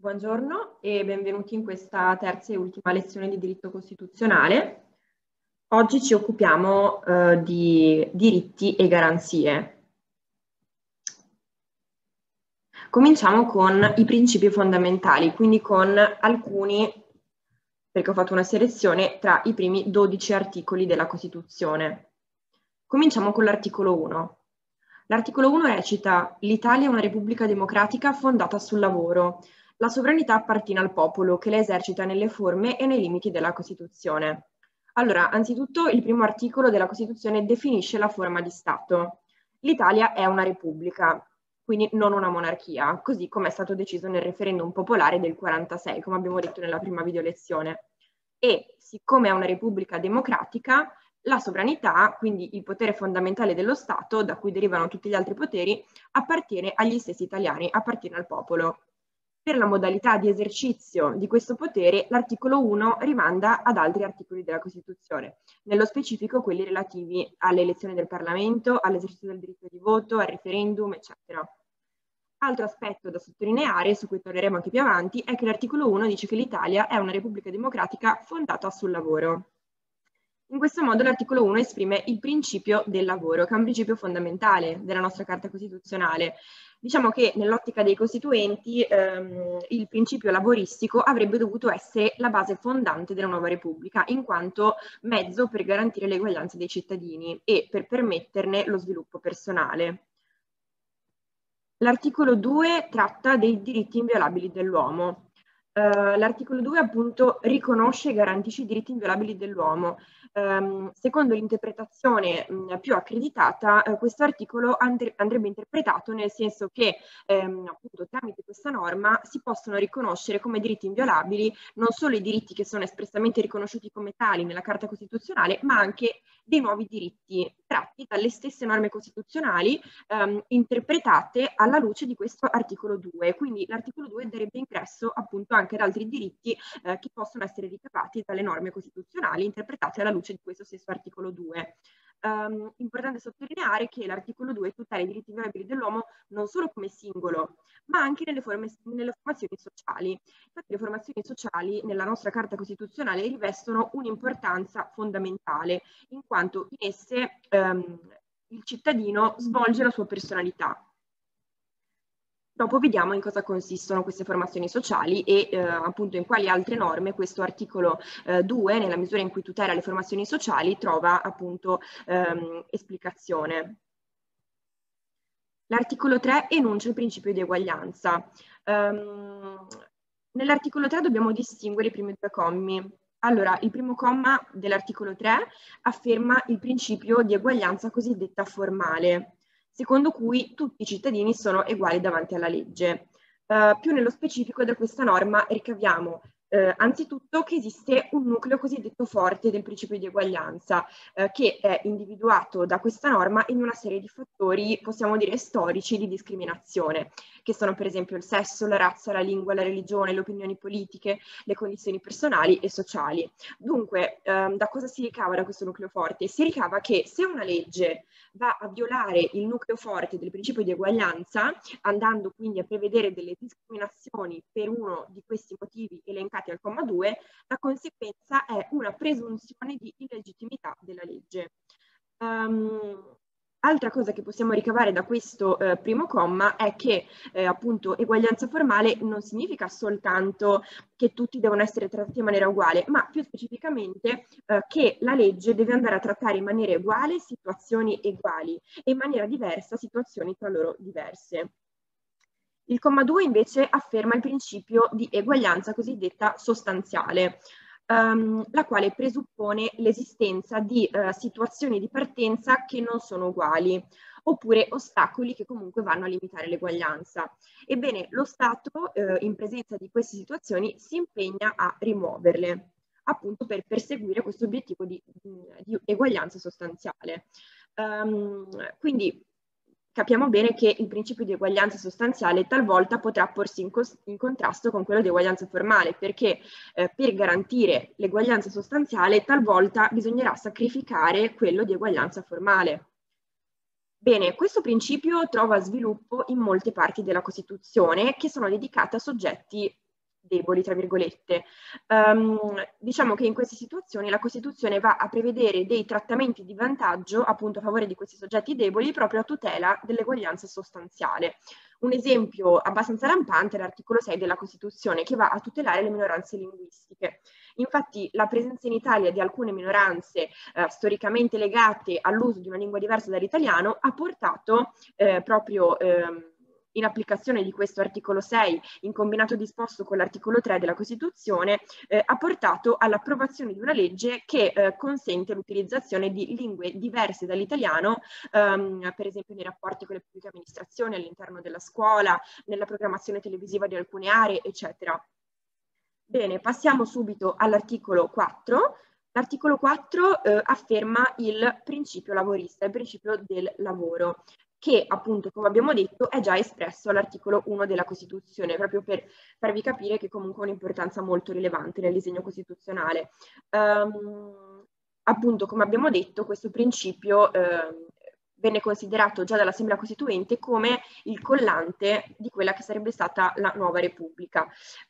Buongiorno e benvenuti in questa terza e ultima lezione di diritto costituzionale. Oggi ci occupiamo di diritti e garanzie. Cominciamo con i principi fondamentali, quindi con alcuni, perché ho fatto una selezione tra i primi 12 articoli della Costituzione. Cominciamo con l'articolo 1. L'articolo 1 recita: l'Italia è una repubblica democratica fondata sul lavoro. La sovranità appartiene al popolo, che la esercita nelle forme e nei limiti della Costituzione. Allora, anzitutto il primo articolo della Costituzione definisce la forma di Stato. L'Italia è una repubblica, quindi non una monarchia, così come è stato deciso nel referendum popolare del 46, come abbiamo detto nella prima video lezione. E siccome è una repubblica democratica, la sovranità, quindi il potere fondamentale dello Stato, da cui derivano tutti gli altri poteri, appartiene agli stessi italiani, appartiene al popolo. Per la modalità di esercizio di questo potere, l'articolo 1 rimanda ad altri articoli della Costituzione, nello specifico quelli relativi alle elezioni del Parlamento, all'esercizio del diritto di voto, al referendum, eccetera. Altro aspetto da sottolineare, su cui torneremo anche più avanti, è che l'articolo 1 dice che l'Italia è una repubblica democratica fondata sul lavoro. In questo modo l'articolo 1 esprime il principio del lavoro, che è un principio fondamentale della nostra Carta Costituzionale. Diciamo che nell'ottica dei costituenti il principio laboristico avrebbe dovuto essere la base fondante della nuova Repubblica, in quanto mezzo per garantire l'eguaglianza dei cittadini e per permetterne lo sviluppo personale. L'articolo 2 tratta dei diritti inviolabili dell'uomo. L'articolo 2 appunto riconosce e garantisce i diritti inviolabili dell'uomo. Secondo l'interpretazione più accreditata, questo articolo andrebbe interpretato nel senso che appunto tramite questa norma si possono riconoscere come diritti inviolabili non solo i diritti che sono espressamente riconosciuti come tali nella Carta Costituzionale, ma anche dei nuovi diritti tratti dalle stesse norme costituzionali interpretate alla luce di questo articolo 2. Quindi l'articolo 2 darebbe ingresso appunto anche ad altri diritti che possono essere ricavati dalle norme costituzionali interpretate alla luce di questo stesso articolo 2. Importante sottolineare che l'articolo 2 tutela i diritti inviolabili dell'uomo non solo come singolo, ma anche nelle formazioni sociali. Infatti le formazioni sociali nella nostra Carta Costituzionale rivestono un'importanza fondamentale, in quanto in esse il cittadino svolge la sua personalità. Dopo vediamo in cosa consistono queste formazioni sociali e appunto in quali altre norme questo articolo 2, nella misura in cui tutela le formazioni sociali, trova appunto esplicazione. L'articolo 3 enuncia il principio di eguaglianza. Nell'articolo 3 dobbiamo distinguere i primi due commi. Allora, il primo comma dell'articolo 3 afferma il principio di eguaglianza cosiddetta formale, secondo cui tutti i cittadini sono uguali davanti alla legge. Più nello specifico da questa norma ricaviamo anzitutto che esiste un nucleo cosiddetto forte del principio di eguaglianza che è individuato da questa norma in una serie di fattori, possiamo dire, storici di discriminazione, che sono per esempio il sesso, la razza, la lingua, la religione, le opinioni politiche, le condizioni personali e sociali. Dunque, da cosa si ricava da questo nucleo forte? Si ricava che se una legge va a violare il nucleo forte del principio di eguaglianza, andando quindi a prevedere delle discriminazioni per uno di questi motivi elencati al comma 2, la conseguenza è una presunzione di illegittimità della legge. Altra cosa che possiamo ricavare da questo primo comma è che appunto eguaglianza formale non significa soltanto che tutti devono essere trattati in maniera uguale, ma più specificamente che la legge deve andare a trattare in maniera uguale situazioni uguali e in maniera diversa situazioni tra loro diverse. Il comma 2 invece afferma il principio di eguaglianza cosiddetta sostanziale, la quale presuppone l'esistenza di situazioni di partenza che non sono uguali, oppure ostacoli che comunque vanno a limitare l'eguaglianza. Ebbene, lo Stato, in presenza di queste situazioni, si impegna a rimuoverle, appunto per perseguire questo obiettivo di eguaglianza sostanziale. Quindi capiamo bene che il principio di eguaglianza sostanziale talvolta potrà porsi in contrasto con quello di eguaglianza formale, perché per garantire l'eguaglianza sostanziale talvolta bisognerà sacrificare quello di eguaglianza formale. Bene, questo principio trova sviluppo in molte parti della Costituzione che sono dedicate a soggetti deboli, tra virgolette. Diciamo che in queste situazioni la Costituzione va a prevedere dei trattamenti di vantaggio appunto a favore di questi soggetti deboli proprio a tutela dell'eguaglianza sostanziale. Un esempio abbastanza lampante è l'articolo 6 della Costituzione che va a tutelare le minoranze linguistiche. Infatti la presenza in Italia di alcune minoranze storicamente legate all'uso di una lingua diversa dall'italiano ha portato proprio in applicazione di questo articolo 6, in combinato disposto con l'articolo 3 della Costituzione, ha portato all'approvazione di una legge che consente l'utilizzazione di lingue diverse dall'italiano, per esempio nei rapporti con le pubbliche amministrazioni, all'interno della scuola, nella programmazione televisiva di alcune aree, eccetera. Bene, passiamo subito all'articolo 4. L'articolo 4 afferma il principio lavorista, il principio del lavoro, che appunto, come abbiamo detto, è già espresso all'articolo 1 della Costituzione, proprio per farvi capire che comunque ha un'importanza molto rilevante nel disegno costituzionale. Appunto, come abbiamo detto, questo principio venne considerato già dall'Assemblea Costituente come il collante di quella che sarebbe stata la nuova Repubblica.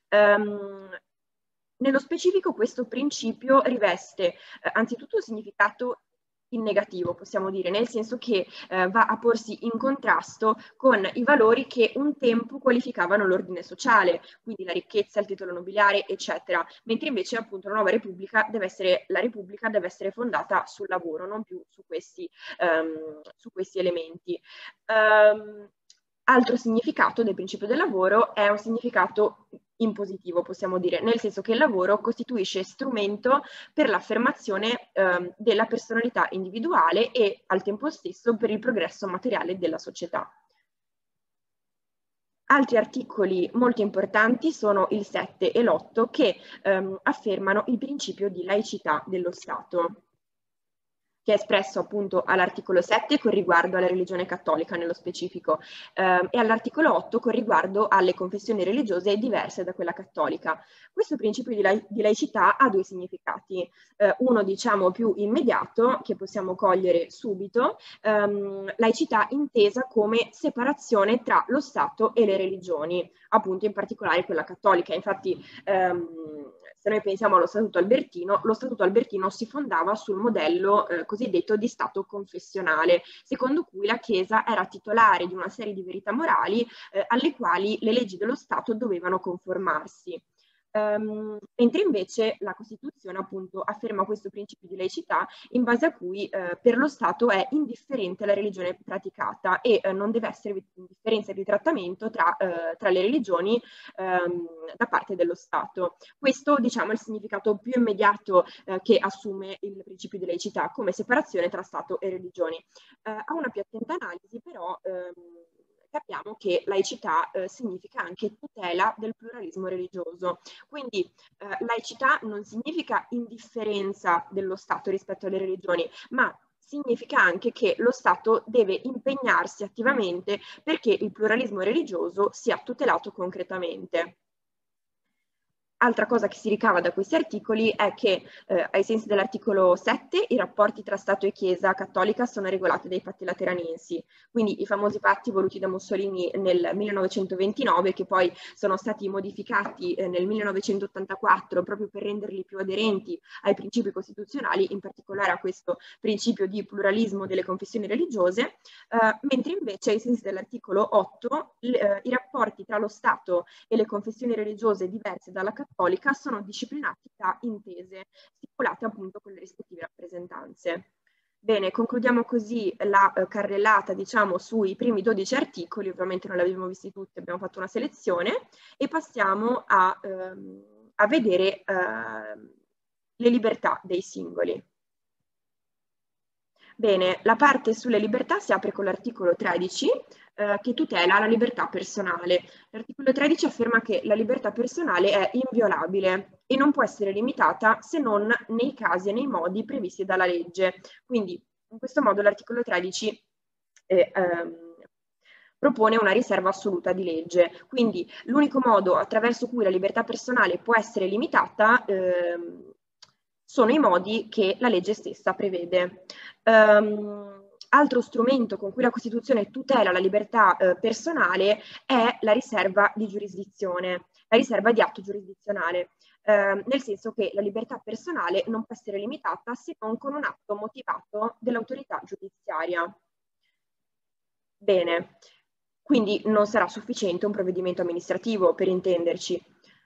Nello specifico questo principio riveste anzitutto un significato in negativo, possiamo dire, nel senso che va a porsi in contrasto con i valori che un tempo qualificavano l'ordine sociale, quindi la ricchezza, il titolo nobiliare, eccetera, mentre invece appunto la nuova Repubblica deve essere fondata sul lavoro, non più su questi elementi. Altro significato del principio del lavoro è un significato impositivo, possiamo dire, nel senso che il lavoro costituisce strumento per l'affermazione della personalità individuale e al tempo stesso per il progresso materiale della società. Altri articoli molto importanti sono il 7 e l'8 che affermano il principio di laicità dello Stato, che è espresso appunto all'articolo 7 con riguardo alla religione cattolica nello specifico e all'articolo 8 con riguardo alle confessioni religiose diverse da quella cattolica. Questo principio di laicità ha due significati, uno diciamo più immediato che possiamo cogliere subito, laicità intesa come separazione tra lo Stato e le religioni, appunto in particolare quella cattolica. Infatti se noi pensiamo allo Statuto Albertino, lo Statuto Albertino si fondava sul modello cosiddetto di Stato confessionale, secondo cui la Chiesa era titolare di una serie di verità morali alle quali le leggi dello Stato dovevano conformarsi. Mentre invece la Costituzione appunto afferma questo principio di laicità in base a cui per lo Stato è indifferente la religione praticata e non deve essere differenza di trattamento tra le religioni da parte dello Stato. Questo diciamo è il significato più immediato che assume il principio di laicità come separazione tra Stato e religioni. A una più attenta analisi però capiamo che laicità significa anche tutela del pluralismo religioso. Quindi laicità non significa indifferenza dello Stato rispetto alle religioni, ma significa anche che lo Stato deve impegnarsi attivamente perché il pluralismo religioso sia tutelato concretamente. Altra cosa che si ricava da questi articoli è che ai sensi dell'articolo 7 i rapporti tra Stato e Chiesa cattolica sono regolati dai patti lateranensi, quindi i famosi patti voluti da Mussolini nel 1929 che poi sono stati modificati nel 1984 proprio per renderli più aderenti ai principi costituzionali, in particolare a questo principio di pluralismo delle confessioni religiose, mentre invece ai sensi dell'articolo 8 i rapporti tra lo Stato e le confessioni religiose diverse dalla cattolica sono disciplinati da intese stipulate appunto con le rispettive rappresentanze. Bene, concludiamo così la carrellata, diciamo, sui primi 12 articoli, ovviamente non li abbiamo visti tutti, abbiamo fatto una selezione, e passiamo a vedere le libertà dei singoli. Bene, la parte sulle libertà si apre con l'articolo 13 che tutela la libertà personale. L'articolo 13 afferma che la libertà personale è inviolabile e non può essere limitata se non nei casi e nei modi previsti dalla legge. Quindi in questo modo l'articolo 13 propone una riserva assoluta di legge. Quindi l'unico modo attraverso cui la libertà personale può essere limitata sono i modi che la legge stessa prevede. Altro strumento con cui la Costituzione tutela la libertà personale è la riserva di giurisdizione, la riserva di atto giurisdizionale, nel senso che la libertà personale non può essere limitata se non con un atto motivato dell'autorità giudiziaria. Bene, quindi non sarà sufficiente un provvedimento amministrativo, per intenderci.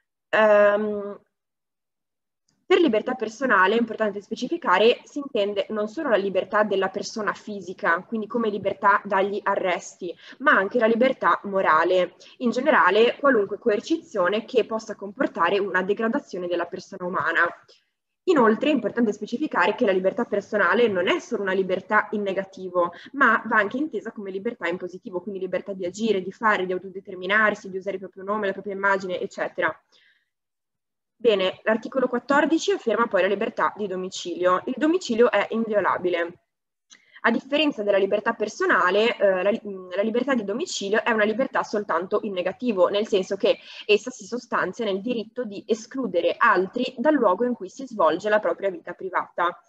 Per libertà personale è importante specificare, si intende non solo la libertà della persona fisica, quindi come libertà dagli arresti, ma anche la libertà morale. In generale, qualunque coercizione che possa comportare una degradazione della persona umana. Inoltre è importante specificare che la libertà personale non è solo una libertà in negativo, ma va anche intesa come libertà in positivo, quindi libertà di agire, di fare, di autodeterminarsi, di usare il proprio nome, la propria immagine, eccetera. Bene, l'articolo 14 afferma poi la libertà di domicilio. Il domicilio è inviolabile. A differenza della libertà personale, la libertà di domicilio è una libertà soltanto in negativo, nel senso che essa si sostanzia nel diritto di escludere altri dal luogo in cui si svolge la propria vita privata.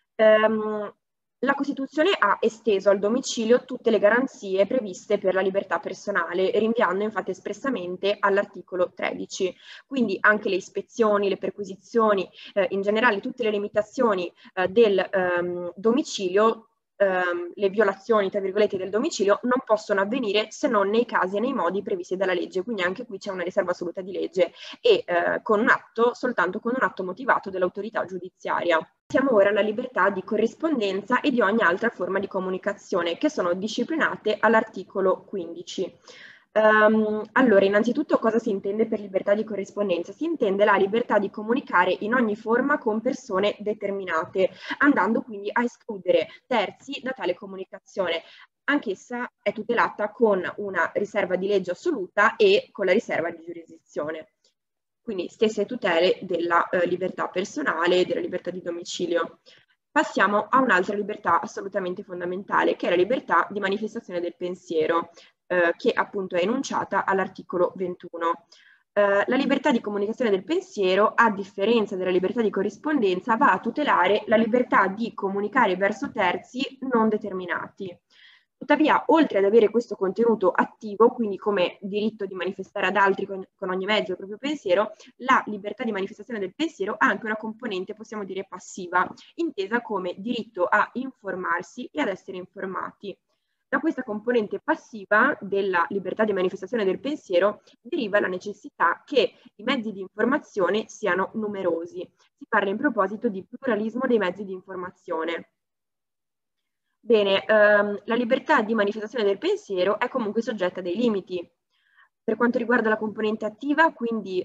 La Costituzione ha esteso al domicilio tutte le garanzie previste per la libertà personale, rinviando infatti espressamente all'articolo 13. Quindi anche le ispezioni, le perquisizioni, in generale tutte le limitazioni del domicilio, le violazioni, tra virgolette, del domicilio non possono avvenire se non nei casi e nei modi previsti dalla legge. Quindi anche qui c'è una riserva assoluta di legge e con un atto, soltanto con un atto motivato dell'autorità giudiziaria. Passiamo ora alla libertà di corrispondenza e di ogni altra forma di comunicazione che sono disciplinate all'articolo 15. Allora, innanzitutto cosa si intende per libertà di corrispondenza? Si intende la libertà di comunicare in ogni forma con persone determinate, andando quindi a escludere terzi da tale comunicazione. Anch'essa è tutelata con una riserva di legge assoluta e con la riserva di giurisdizione. Quindi stesse tutele della libertà personale e della libertà di domicilio. Passiamo a un'altra libertà assolutamente fondamentale, che è la libertà di manifestazione del pensiero, che appunto è enunciata all'articolo 21. La libertà di comunicazione del pensiero, a differenza della libertà di corrispondenza, va a tutelare la libertà di comunicare verso terzi non determinati. Tuttavia, oltre ad avere questo contenuto attivo, quindi come diritto di manifestare ad altri con ogni mezzo il proprio pensiero, la libertà di manifestazione del pensiero ha anche una componente, possiamo dire, passiva, intesa come diritto a informarsi e ad essere informati. Da questa componente passiva della libertà di manifestazione del pensiero deriva la necessità che i mezzi di informazione siano numerosi. Si parla in proposito di pluralismo dei mezzi di informazione. Bene, la libertà di manifestazione del pensiero è comunque soggetta a dei limiti. Per quanto riguarda la componente attiva, quindi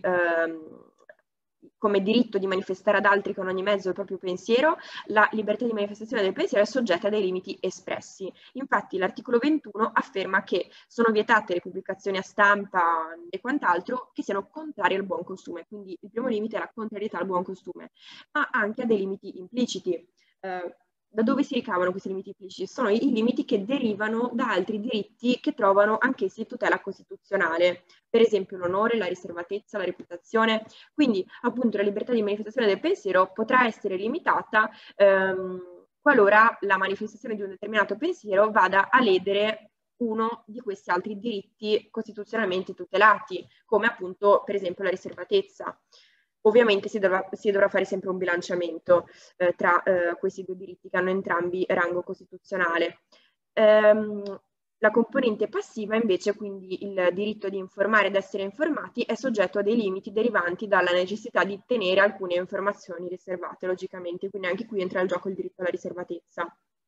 come diritto di manifestare ad altri con ogni mezzo il proprio pensiero, la libertà di manifestazione del pensiero è soggetta a dei limiti espressi. Infatti l'articolo 21 afferma che sono vietate le pubblicazioni a stampa e quant'altro che siano contrarie al buon costume, quindi il primo limite è la contrarietà al buon costume, ma anche a dei limiti impliciti. Da dove si ricavano questi limiti impliciti? Sono i limiti che derivano da altri diritti che trovano anch'essi tutela costituzionale, per esempio l'onore, la riservatezza, la reputazione. Quindi appunto la libertà di manifestazione del pensiero potrà essere limitata qualora la manifestazione di un determinato pensiero vada a ledere uno di questi altri diritti costituzionalmente tutelati, come appunto per esempio la riservatezza. Ovviamente si dovrà fare sempre un bilanciamento tra questi due diritti che hanno entrambi rango costituzionale. La componente passiva invece, quindi il diritto di informare ed essere informati, è soggetto a dei limiti derivanti dalla necessità di tenere alcune informazioni riservate, logicamente, quindi anche qui entra in gioco il diritto alla riservatezza.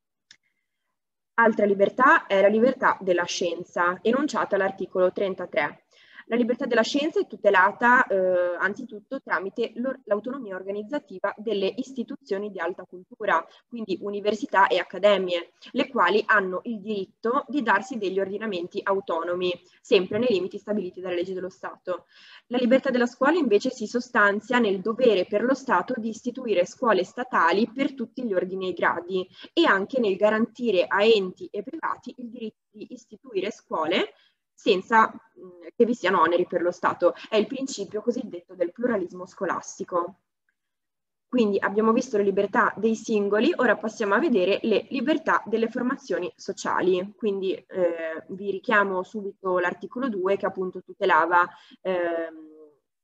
Altra libertà è la libertà della scienza, enunciata all'articolo 33. La libertà della scienza è tutelata anzitutto tramite l'autonomia organizzativa delle istituzioni di alta cultura, quindi università e accademie, le quali hanno il diritto di darsi degli ordinamenti autonomi, sempre nei limiti stabiliti dalla legge dello Stato. La libertà della scuola invece si sostanzia nel dovere per lo Stato di istituire scuole statali per tutti gli ordini e gradi e anche nel garantire a enti e privati il diritto di istituire scuole senza che vi siano oneri per lo Stato. È il principio cosiddetto del pluralismo scolastico. Quindi abbiamo visto le libertà dei singoli, ora passiamo a vedere le libertà delle formazioni sociali. Quindi vi richiamo subito l'articolo 2 che appunto tutelava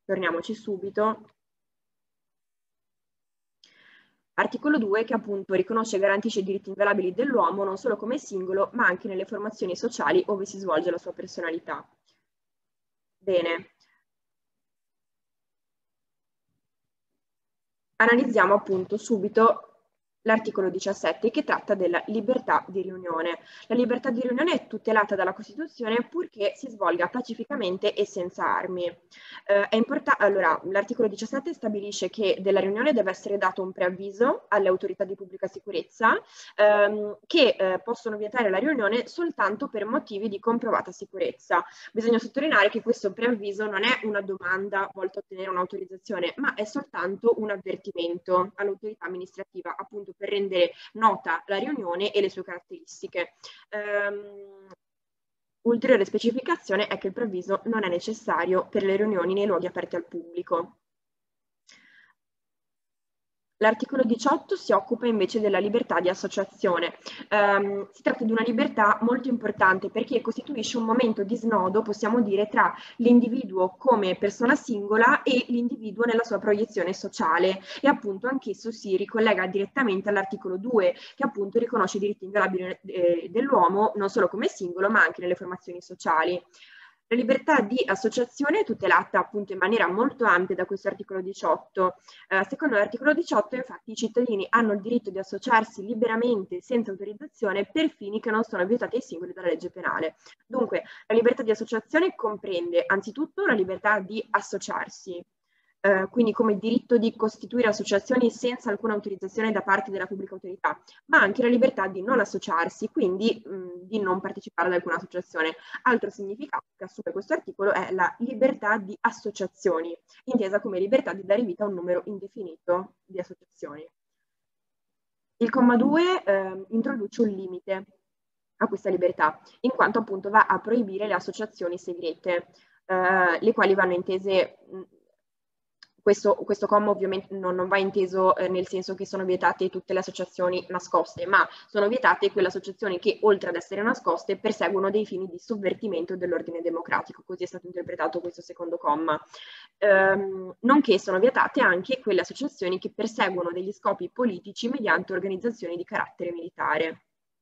torniamoci subito. Articolo 2 che appunto riconosce e garantisce i diritti inviolabili dell'uomo non solo come singolo, ma anche nelle formazioni sociali ove si svolge la sua personalità. Bene. Analizziamo appunto subito l'articolo 17 che tratta della libertà di riunione. La libertà di riunione è tutelata dalla Costituzione purché si svolga pacificamente e senza armi. Allora, l'articolo 17 stabilisce che della riunione deve essere dato un preavviso alle autorità di pubblica sicurezza che possono vietare la riunione soltanto per motivi di comprovata sicurezza. Bisogna sottolineare che questo preavviso non è una domanda volta a ottenere un'autorizzazione, ma è soltanto un avvertimento all'autorità amministrativa, appunto per rendere nota la riunione e le sue caratteristiche. Ulteriore specificazione è che il preavviso non è necessario per le riunioni nei luoghi aperti al pubblico. L'articolo 18 si occupa invece della libertà di associazione. Si tratta di una libertà molto importante perché costituisce un momento di snodo, possiamo dire, tra l'individuo come persona singola e l'individuo nella sua proiezione sociale e appunto anch'esso si ricollega direttamente all'articolo 2 che appunto riconosce i diritti inviolabili dell'uomo non solo come singolo ma anche nelle formazioni sociali. La libertà di associazione è tutelata appunto in maniera molto ampia da questo articolo 18. Secondo l'articolo 18, infatti, i cittadini hanno il diritto di associarsi liberamente senza autorizzazione per fini che non sono vietati ai singoli dalla legge penale. Dunque, la libertà di associazione comprende anzitutto la libertà di associarsi, quindi come diritto di costituire associazioni senza alcuna autorizzazione da parte della pubblica autorità, ma anche la libertà di non associarsi, quindi di non partecipare ad alcuna associazione. Altro significato che assume questo articolo è la libertà di associazioni, intesa come libertà di dare vita a un numero indefinito di associazioni. Il comma 2 introduce un limite a questa libertà, in quanto appunto va a proibire le associazioni segrete, le quali vanno intese. Questo comma ovviamente non va inteso nel senso che sono vietate tutte le associazioni nascoste, ma sono vietate quelle associazioni che, oltre ad essere nascoste, perseguono dei fini di sovvertimento dell'ordine democratico, così è stato interpretato questo secondo comma. Nonché sono vietate anche quelle associazioni che perseguono degli scopi politici mediante organizzazioni di carattere militare.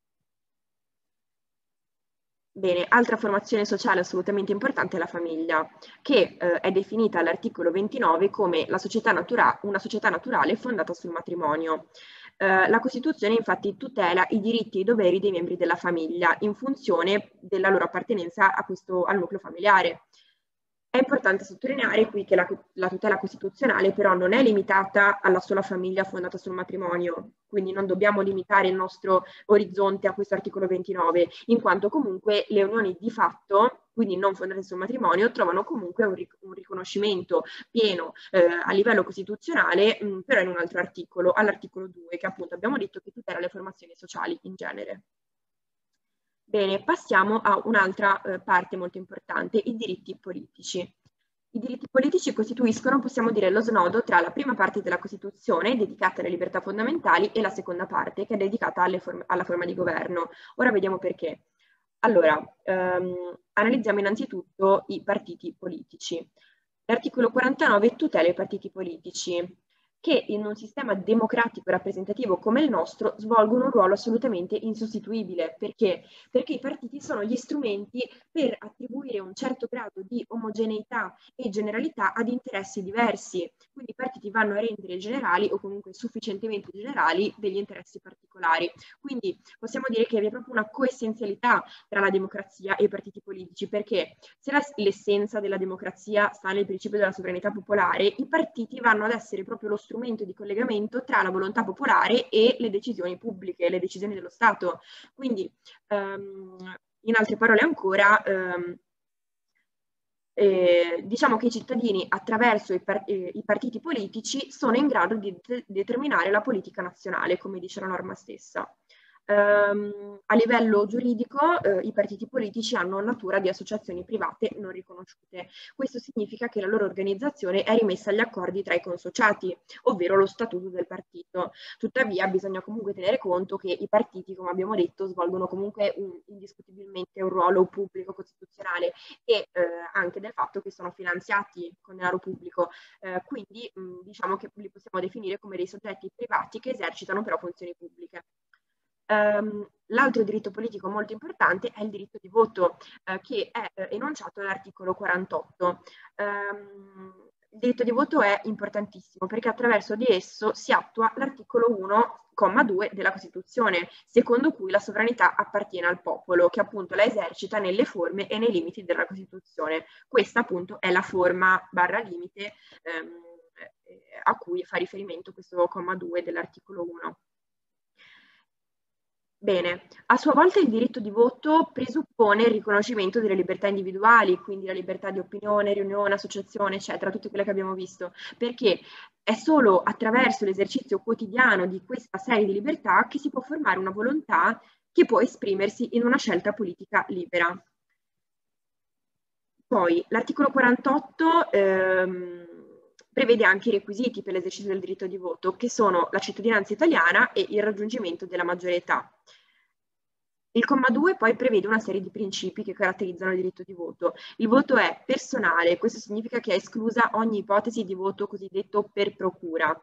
Bene, altra formazione sociale assolutamente importante è la famiglia, che è definita all'articolo 29 come una società naturale fondata sul matrimonio. La Costituzione infatti tutela i diritti e i doveri dei membri della famiglia in funzione della loro appartenenza al nucleo familiare. È importante sottolineare qui che la tutela costituzionale però non è limitata alla sola famiglia fondata sul matrimonio, quindi non dobbiamo limitare il nostro orizzonte a questo articolo 29, in quanto comunque le unioni di fatto, quindi non fondate sul matrimonio, trovano comunque un riconoscimento pieno a livello costituzionale, però in un altro articolo, all'articolo 2, che appunto abbiamo detto che tutela le formazioni sociali in genere. Bene, passiamo a un'altra parte molto importante, i diritti politici. I diritti politici costituiscono, possiamo dire, lo snodo tra la prima parte della Costituzione, dedicata alle libertà fondamentali, e la seconda parte, che è dedicata alla forma di governo. Ora vediamo perché. Allora, analizziamo innanzitutto i partiti politici. L'articolo 49 tutela i partiti politici, che in un sistema democratico e rappresentativo come il nostro svolgono un ruolo assolutamente insostituibile. Perché? Perché i partiti sono gli strumenti per attribuire un certo grado di omogeneità e generalità ad interessi diversi. Quindi i partiti vanno a rendere generali o comunque sufficientemente generali degli interessi particolari. Quindi possiamo dire che vi è proprio una coessenzialità tra la democrazia e i partiti politici, perché se l'essenza della democrazia sta nel principio della sovranità popolare, i partiti vanno ad essere proprio lo strumento di collegamento tra la volontà popolare e le decisioni pubbliche, le decisioni dello Stato. Quindi, in altre parole ancora, diciamo che i cittadini attraverso i partiti politici sono in grado di determinare la politica nazionale, come dice la norma stessa. A livello giuridico, i partiti politici hanno natura di associazioni private non riconosciute. Questo significa che la loro organizzazione è rimessa agli accordi tra i consociati, ovvero lo statuto del partito. Tuttavia bisogna comunque tenere conto che i partiti, come abbiamo detto, svolgono comunque indiscutibilmente un ruolo pubblico costituzionale e anche del fatto che sono finanziati con denaro pubblico. Quindi diciamo che li possiamo definire come dei soggetti privati che esercitano però funzioni pubbliche. L'altro diritto politico molto importante è il diritto di voto, che è enunciato nell'articolo 48. Il diritto di voto è importantissimo perché attraverso di esso si attua l'articolo 1,2 della Costituzione, secondo cui la sovranità appartiene al popolo, che appunto la esercita nelle forme e nei limiti della Costituzione. Questa appunto è la forma barra limite a cui fa riferimento questo comma 2 dell'articolo 1. Bene, a sua volta il diritto di voto presuppone il riconoscimento delle libertà individuali, quindi la libertà di opinione, riunione, associazione, eccetera, tutte quelle che abbiamo visto, perché è solo attraverso l'esercizio quotidiano di questa serie di libertà che si può formare una volontà che può esprimersi in una scelta politica libera. Poi l'articolo 48 prevede anche i requisiti per l'esercizio del diritto di voto, che sono la cittadinanza italiana e il raggiungimento della maggiore età. Il comma 2 poi prevede una serie di principi che caratterizzano il diritto di voto. Il voto è personale, questo significa che è esclusa ogni ipotesi di voto cosiddetto per procura.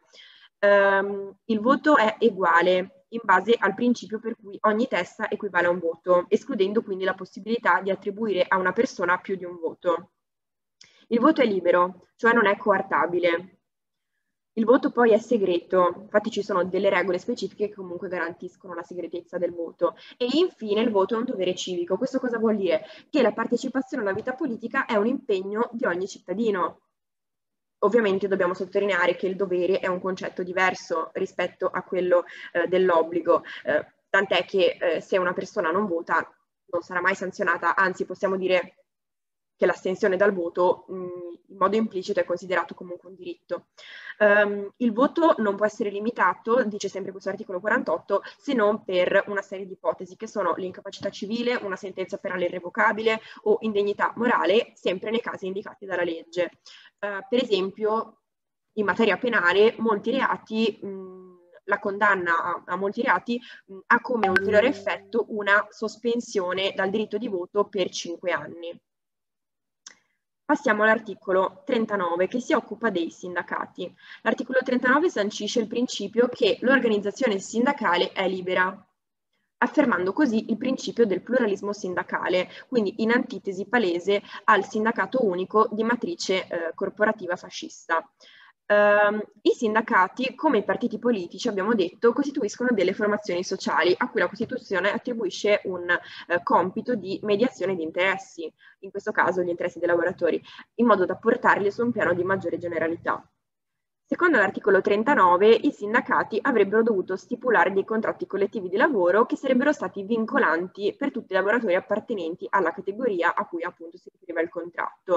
Il voto è uguale in base al principio per cui ogni testa equivale a un voto, escludendo quindi la possibilità di attribuire a una persona più di un voto. Il voto è libero, cioè non è coartabile. Il voto poi è segreto, infatti ci sono delle regole specifiche che comunque garantiscono la segretezza del voto. E infine il voto è un dovere civico. Questo cosa vuol dire? Che la partecipazione alla vita politica è un impegno di ogni cittadino. Ovviamente dobbiamo sottolineare che il dovere è un concetto diverso rispetto a quello dell'obbligo, tant'è che se una persona non vota non sarà mai sanzionata, anzi possiamo dire che l'astensione dal voto in modo implicito è considerato comunque un diritto. Il voto non può essere limitato, dice sempre questo articolo 48, se non per una serie di ipotesi che sono l'incapacità civile, una sentenza penale irrevocabile o indegnità morale, sempre nei casi indicati dalla legge. Per esempio, in materia penale, molti reati, la condanna a molti reati ha come ulteriore effetto una sospensione dal diritto di voto per 5 anni. Passiamo all'articolo 39 che si occupa dei sindacati. L'articolo 39 sancisce il principio che l'organizzazione sindacale è libera, affermando così il principio del pluralismo sindacale, quindi in antitesi palese al sindacato unico di matrice corporativa fascista. I sindacati, come i partiti politici, abbiamo detto, costituiscono delle formazioni sociali a cui la Costituzione attribuisce un compito di mediazione di interessi, in questo caso gli interessi dei lavoratori, in modo da portarli su un piano di maggiore generalità. Secondo l'articolo 39, i sindacati avrebbero dovuto stipulare dei contratti collettivi di lavoro che sarebbero stati vincolanti per tutti i lavoratori appartenenti alla categoria a cui appunto si riferiva il contratto.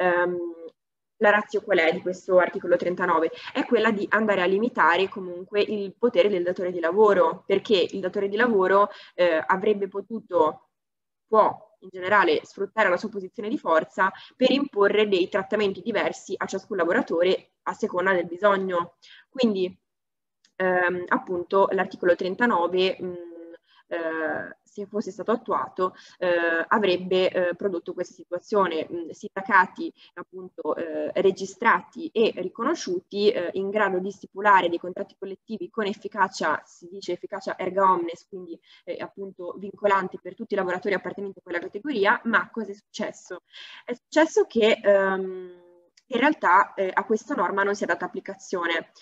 La ratio qual è di questo articolo 39? È quella di andare a limitare comunque il potere del datore di lavoro, perché il datore di lavoro avrebbe potuto, può in generale sfruttare la sua posizione di forza per imporre dei trattamenti diversi a ciascun lavoratore a seconda del bisogno. Quindi appunto l'articolo 39 se fosse stato attuato avrebbe prodotto questa situazione, sindacati appunto registrati e riconosciuti in grado di stipulare dei contratti collettivi con efficacia, si dice efficacia erga omnes, quindi appunto vincolanti per tutti i lavoratori appartenenti a quella categoria. Ma cosa è successo? È successo che in realtà a questa norma non si è data applicazione.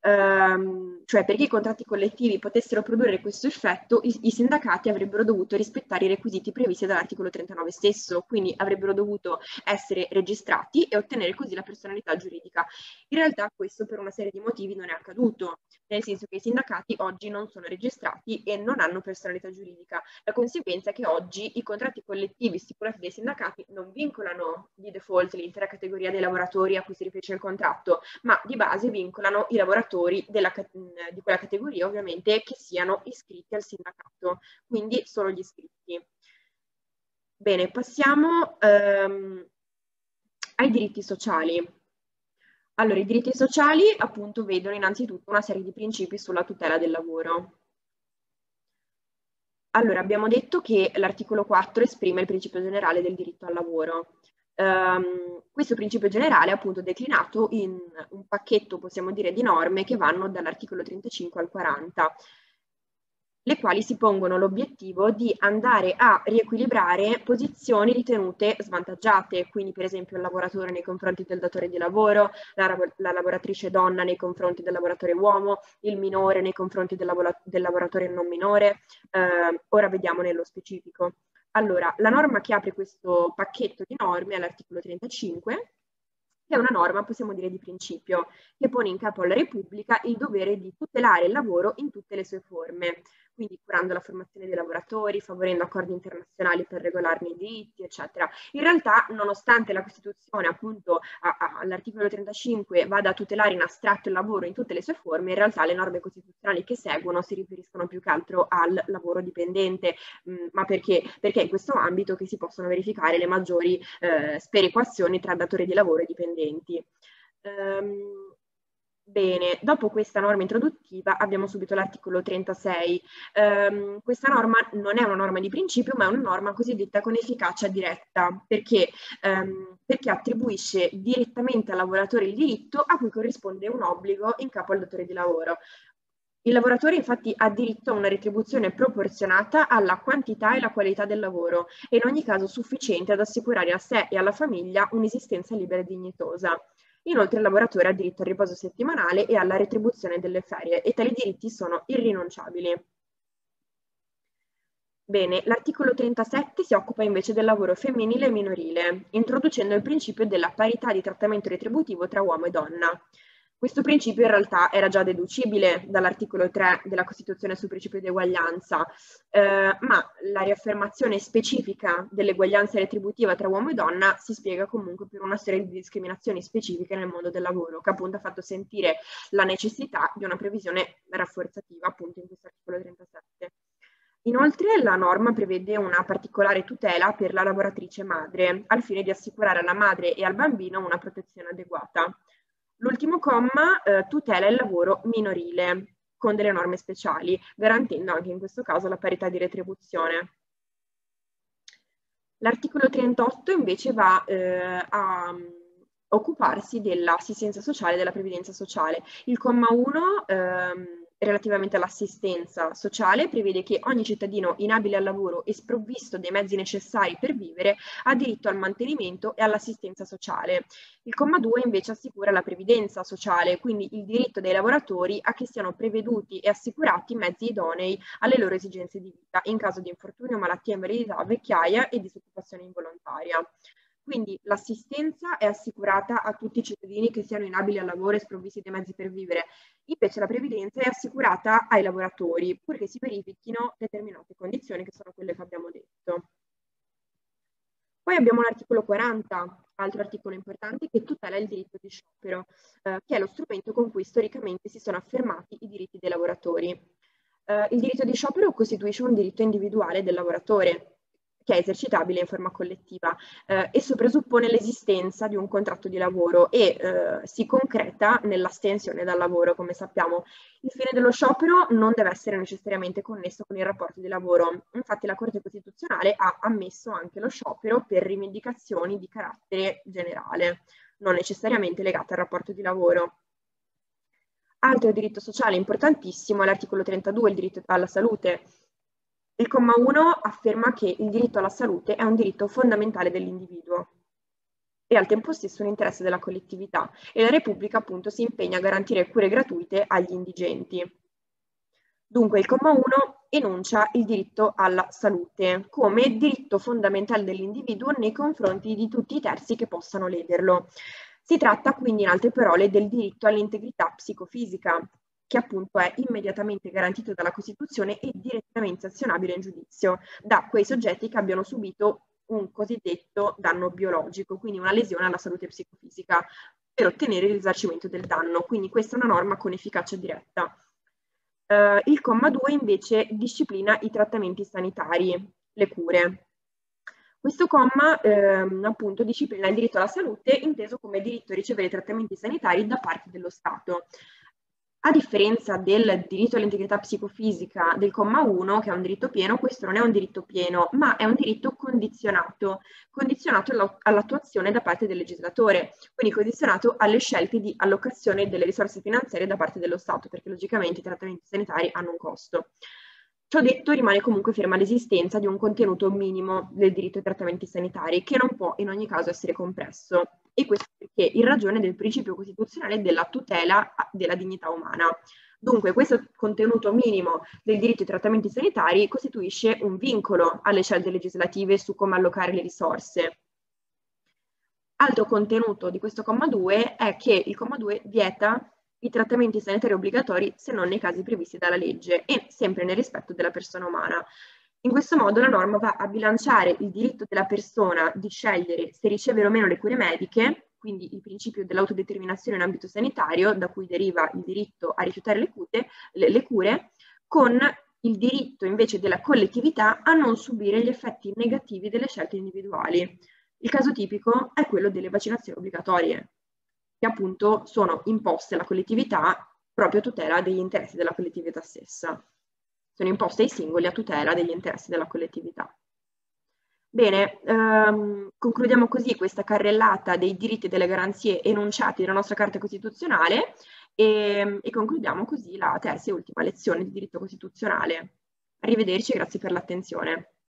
Cioè perché i contratti collettivi potessero produrre questo effetto, i sindacati avrebbero dovuto rispettare i requisiti previsti dall'articolo 39 stesso, quindi avrebbero dovuto essere registrati e ottenere così la personalità giuridica. In realtà questo per una serie di motivi non è accaduto, nel senso che i sindacati oggi non sono registrati e non hanno personalità giuridica. La conseguenza è che oggi i contratti collettivi stipulati dai sindacati non vincolano di default l'intera categoria dei lavoratori a cui si riferisce il contratto, ma di base vincolano i lavoratori di quella categoria, ovviamente, che siano iscritti al sindacato, quindi solo gli iscritti. Bene, passiamo ai diritti sociali. Allora, i diritti sociali appunto vedono innanzitutto una serie di principi sulla tutela del lavoro. Allora, abbiamo detto che l'articolo 4 esprime il principio generale del diritto al lavoro. Questo principio generale è appunto declinato in un pacchetto, possiamo dire, di norme che vanno dall'articolo 35 al 40, le quali si pongono l'obiettivo di andare a riequilibrare posizioni ritenute svantaggiate, quindi per esempio il lavoratore nei confronti del datore di lavoro, la lavoratrice donna nei confronti del lavoratore uomo, il minore nei confronti del lavoratore non minore. Ora vediamo nello specifico. Allora, la norma che apre questo pacchetto di norme è l'articolo 35, che è una norma, possiamo dire, di principio, che pone in capo alla Repubblica il dovere di tutelare il lavoro in tutte le sue forme, quindi curando la formazione dei lavoratori, favorendo accordi internazionali per regolarne i diritti, eccetera. In realtà, nonostante la Costituzione, appunto, all'articolo 35 vada a tutelare in astratto il lavoro in tutte le sue forme, in realtà le norme costituzionali che seguono si riferiscono più che altro al lavoro dipendente. Ma perché? Perché è in questo ambito che si possono verificare le maggiori sperequazioni tra datori di lavoro e dipendenti. Bene, dopo questa norma introduttiva abbiamo subito l'articolo 36. Questa norma non è una norma di principio, ma è una norma cosiddetta con efficacia diretta, perché attribuisce direttamente al lavoratore il diritto a cui corrisponde un obbligo in capo al datore di lavoro. Il lavoratore infatti ha diritto a una retribuzione proporzionata alla quantità e la qualità del lavoro e in ogni caso sufficiente ad assicurare a sé e alla famiglia un'esistenza libera e dignitosa. Inoltre il lavoratore ha diritto al riposo settimanale e alla retribuzione delle ferie e tali diritti sono irrinunciabili. Bene, l'articolo 37 si occupa invece del lavoro femminile e minorile, introducendo il principio della parità di trattamento retributivo tra uomo e donna. Questo principio in realtà era già deducibile dall'articolo 3 della Costituzione sul principio di eguaglianza, ma la riaffermazione specifica dell'eguaglianza retributiva tra uomo e donna si spiega comunque per una serie di discriminazioni specifiche nel mondo del lavoro, che appunto ha fatto sentire la necessità di una previsione rafforzativa appunto in questo articolo 37. Inoltre la norma prevede una particolare tutela per la lavoratrice madre, al fine di assicurare alla madre e al bambino una protezione adeguata. L'ultimo comma tutela il lavoro minorile con delle norme speciali, garantendo anche in questo caso la parità di retribuzione. L'articolo 38 invece va a occuparsi dell'assistenza sociale e della previdenza sociale. Il comma 1 relativamente all'assistenza sociale prevede che ogni cittadino inabile al lavoro e sprovvisto dei mezzi necessari per vivere ha diritto al mantenimento e all'assistenza sociale. Il comma 2 invece assicura la previdenza sociale, quindi il diritto dei lavoratori a che siano preveduti e assicurati mezzi idonei alle loro esigenze di vita in caso di infortunio, malattia, invalidità, vecchiaia e disoccupazione involontaria. Quindi l'assistenza è assicurata a tutti i cittadini che siano inabili al lavoro e sprovvisti dei mezzi per vivere. Invece la previdenza è assicurata ai lavoratori, purché si verifichino determinate condizioni che sono quelle che abbiamo detto. Poi abbiamo l'articolo 40, altro articolo importante, che tutela il diritto di sciopero, che è lo strumento con cui storicamente si sono affermati i diritti dei lavoratori. Il diritto di sciopero costituisce un diritto individuale del lavoratore, che è esercitabile in forma collettiva. Esso presuppone l'esistenza di un contratto di lavoro e si concreta nell'astensione dal lavoro, come sappiamo. Il fine dello sciopero non deve essere necessariamente connesso con il rapporto di lavoro. Infatti la Corte Costituzionale ha ammesso anche lo sciopero per rivendicazioni di carattere generale, non necessariamente legate al rapporto di lavoro. Altro diritto sociale importantissimo è l'articolo 32, il diritto alla salute. Il comma 1 afferma che il diritto alla salute è un diritto fondamentale dell'individuo e al tempo stesso un interesse della collettività e la Repubblica appunto si impegna a garantire cure gratuite agli indigenti. Dunque il comma 1 enuncia il diritto alla salute come diritto fondamentale dell'individuo nei confronti di tutti i terzi che possano lederlo. Si tratta quindi in altre parole del diritto all'integrità psicofisica, che appunto è immediatamente garantito dalla Costituzione e direttamente azionabile in giudizio da quei soggetti che abbiano subito un cosiddetto danno biologico, quindi una lesione alla salute psicofisica, per ottenere il risarcimento del danno. Quindi questa è una norma con efficacia diretta. Il comma 2 invece disciplina i trattamenti sanitari, le cure. Questo comma appunto disciplina il diritto alla salute inteso come diritto a ricevere trattamenti sanitari da parte dello Stato. A differenza del diritto all'integrità psicofisica del comma 1, che è un diritto pieno, questo non è un diritto pieno, ma è un diritto condizionato all'attuazione da parte del legislatore, quindi condizionato alle scelte di allocazione delle risorse finanziarie da parte dello Stato, perché logicamente i trattamenti sanitari hanno un costo. Ciò detto, rimane comunque ferma l'esistenza di un contenuto minimo del diritto ai trattamenti sanitari, che non può in ogni caso essere compresso. E questo perché in ragione del principio costituzionale della tutela della dignità umana. Dunque, questo contenuto minimo del diritto ai trattamenti sanitari costituisce un vincolo alle scelte legislative su come allocare le risorse. Altro contenuto di questo comma 2 è che il comma 2 vieta i trattamenti sanitari obbligatori se non nei casi previsti dalla legge e sempre nel rispetto della persona umana. In questo modo la norma va a bilanciare il diritto della persona di scegliere se ricevere o meno le cure mediche, quindi il principio dell'autodeterminazione in ambito sanitario, da cui deriva il diritto a rifiutare le cure, con il diritto invece della collettività a non subire gli effetti negativi delle scelte individuali. Il caso tipico è quello delle vaccinazioni obbligatorie, che appunto sono imposte alla collettività proprio a tutela degli interessi della collettività stessa. Sono imposte ai singoli a tutela degli interessi della collettività. Bene, concludiamo così questa carrellata dei diritti e delle garanzie enunciati nella nostra Carta Costituzionale e concludiamo così la terza e ultima lezione di diritto costituzionale. Arrivederci e grazie per l'attenzione.